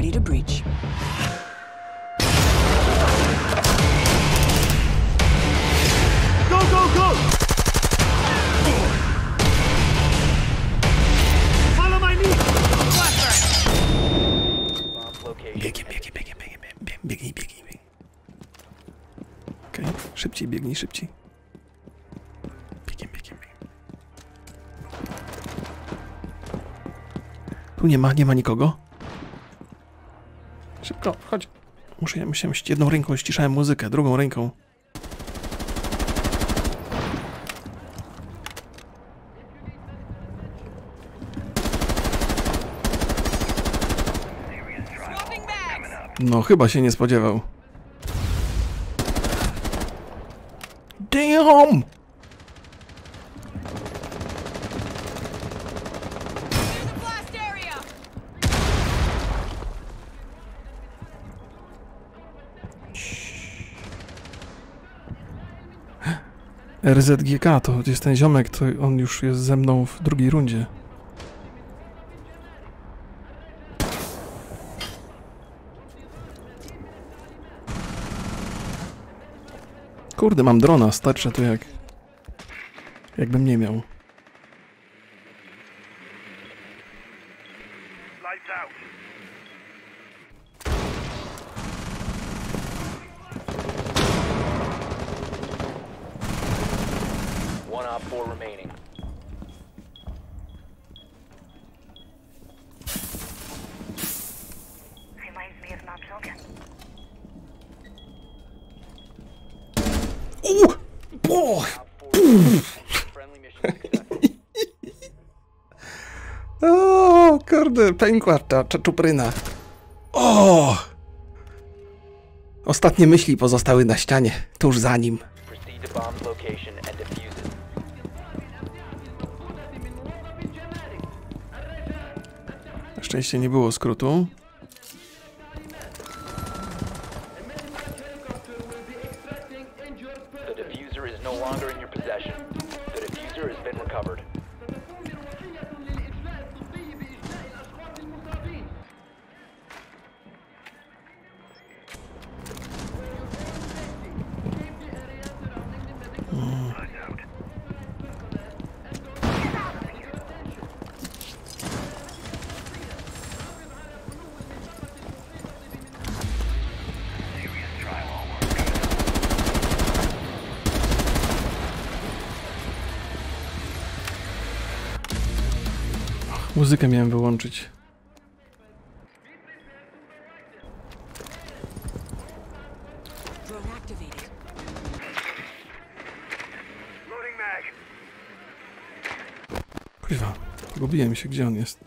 ready to breach. Go, go, go! Follow my lead! Biegiem. Biegnij. Okej, szybciej, biegnij, szybciej. Biegiem. Tu nie ma nikogo. Szybko, chodź. Muszę jedną ręką ściszałem muzykę, drugą ręką. No, chyba się nie spodziewał. Damn! RZGK to jest ten ziomek, to on już jest ze mną w drugiej rundzie. Kurde, mam drona, starczy tu jakbym nie miał. One op 4 remaining. Reminds me of Mount Logan. Friendly mission successful. O, kurde, pękła ta czupryna. O! Ostatnie myśli pozostały na ścianie, tuż za nim. Proceed to bomb's location and defuse it. Na szczęście nie było skrótu. The diffuser is no longer in your possession. The diffuser has been recovered. Muzykę miałem wyłączyć. Drone activated. Loading mag. Kurwa, pogubiłem się, gdzie on jest.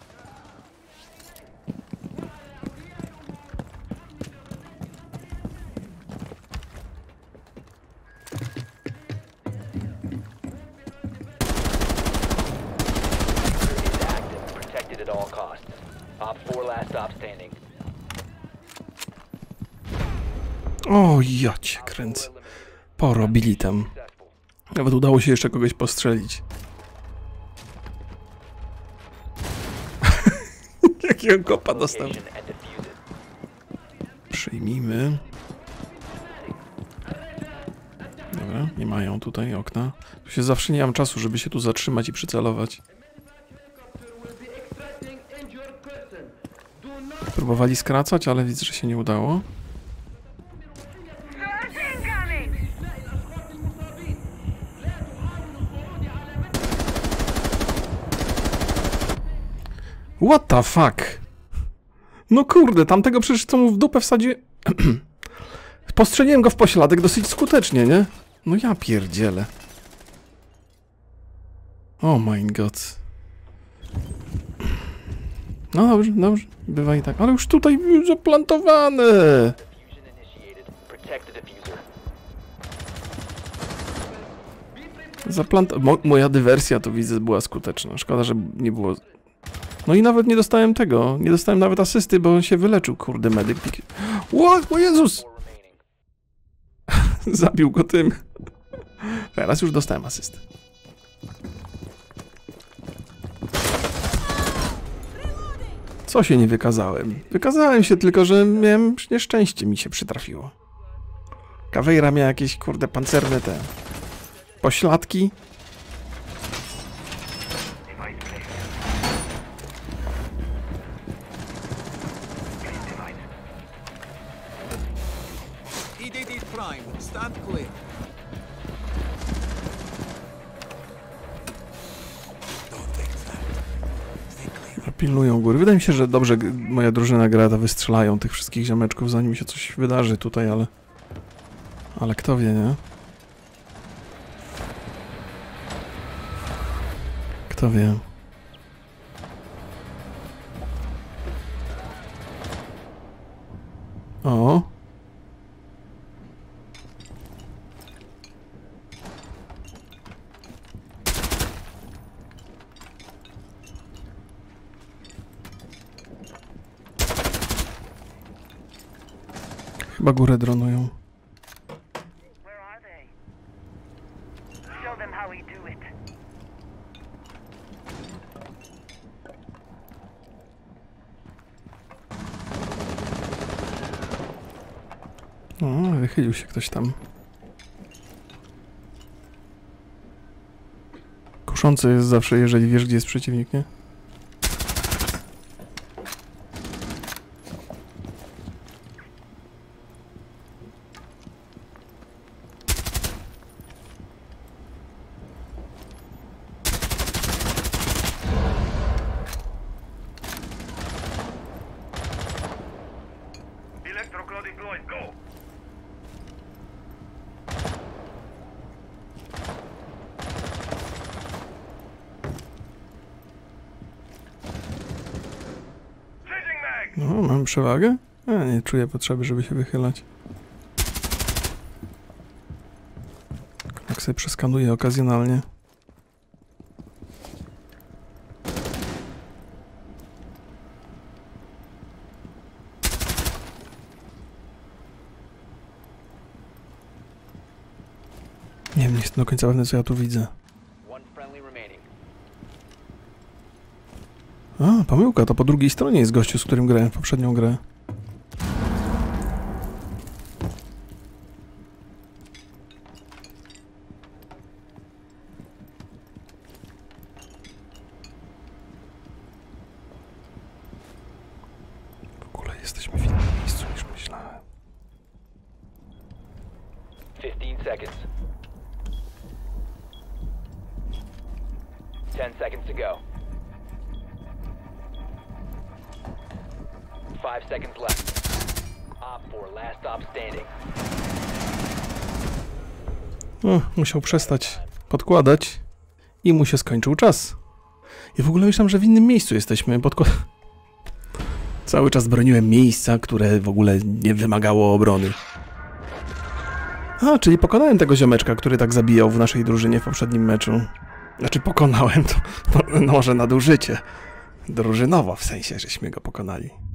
Protected at all costs. Op 4 last stop standing. O, ja cię kręcę. Porobili tam. Nawet udało się jeszcze kogoś postrzelić. Jakiego kopa dostał. Location and defuse it. Przyjmijmy. Dobra, nie mają tutaj okna. Tu się zawsze nie mam czasu, żeby się tu zatrzymać i przycelować. Próbowali skracać, ale widzę, że się nie udało. What the fuck? No kurde, tamtego przecież co mu w dupę wsadzi... Postrzeliłem go w pośladek dosyć skutecznie, nie? No ja pierdzielę. Oh my god. No dobrze, bywa i tak. Ale już tutaj zaplantowane. Diffusion initiated. Protect the diffuser. Moja dywersja, to widzę, była skuteczna. Szkoda, że nie było... No i nawet nie dostałem tego. Nie dostałem nawet asysty, bo on się wyleczył, kurde, medyk. O Jezus! 4 remaining. Zabił go tym. Teraz już dostałem asystę. Co się nie wykazałem? Wykazałem się tylko, że miałem nieszczęście, mi się przytrafiło. Kawejra miała jakieś, kurde, pancerne te pośladki. EDD Prime, stand clear. Pilnują góry. Wydaje mi się, że dobrze moja drużyna gra, to wystrzelają tych wszystkich ziomeczków, zanim się coś wydarzy tutaj, ale... Ale kto wie, nie? Kto wie? O! Chyba górę dronują. Where are they? Show them how we do it. O, wychylił się ktoś tam. Kuszące jest zawsze, jeżeli wiesz, gdzie jest przeciwnik, nie? Electroclaw deployed. Go! Changing mag! No, mam przewagę? Ja nie czuję potrzeby, żeby się wychylać. Jak sobie przeskanuję okazjonalnie. Nie wiem, nie jestem do końca pewny, co ja tu widzę. One friendly remaining. A, pomyłka, to po drugiej stronie jest gościu, z którym grałem w poprzednią grę. W ogóle jesteśmy w innym miejscu niż myślałem. 15 seconds. 10 seconds to go. 5 seconds left. Op 4, last stop standing. No, musiał przestać podkładać i mu się skończył czas. I w ogóle myślałem, że w innym miejscu jesteśmy. Cały czas broniłem miejsca, które w ogóle nie wymagało obrony. A, czyli pokonałem tego ziomeczka, który tak zabijał w naszej drużynie w poprzednim meczu. Znaczy pokonałem to, no, może nadużycie. Drużynowo w sensie, żeśmy go pokonali.